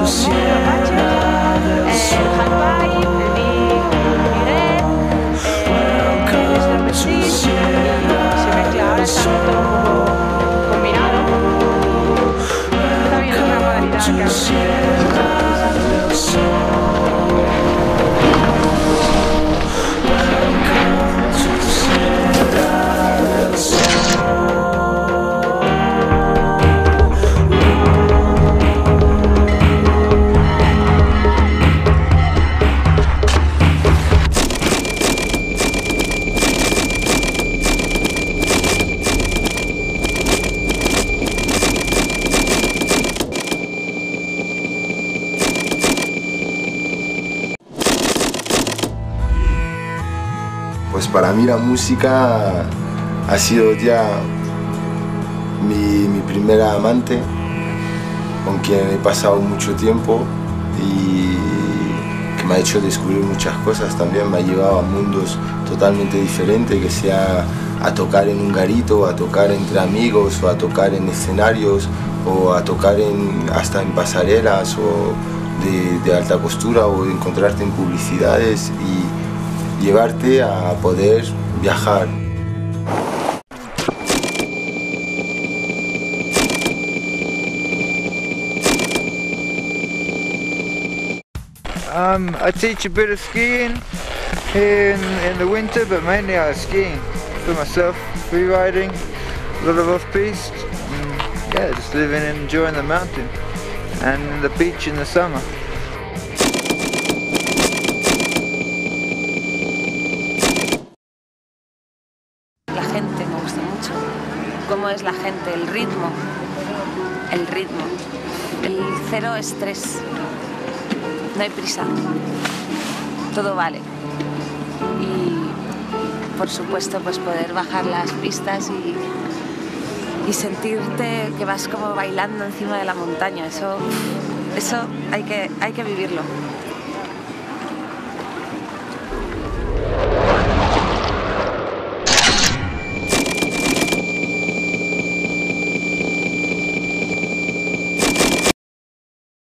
Pues para mí la música ha sido ya mi primera amante, con quien he pasado mucho tiempo y que me ha hecho descubrir muchas cosas también, me ha llevado a mundos totalmente diferentes, que sea a tocar en un garito, a tocar entre amigos, o a tocar en escenarios, o a tocar hasta en pasarelas o de alta costura, o encontrarte en publicidades y llevarte a poder viajar. I teach a bit of skiing here in the winter, but mainly I was skiing for myself, free riding, a lot of off-piste, yeah, just living and enjoying the mountain and the beach in the summer. La gente me gusta mucho, cómo es la gente, el ritmo, el cero estrés, no hay prisa, todo vale. Y por supuesto pues poder bajar las pistas y sentirte que vas como bailando encima de la montaña, eso hay que vivirlo.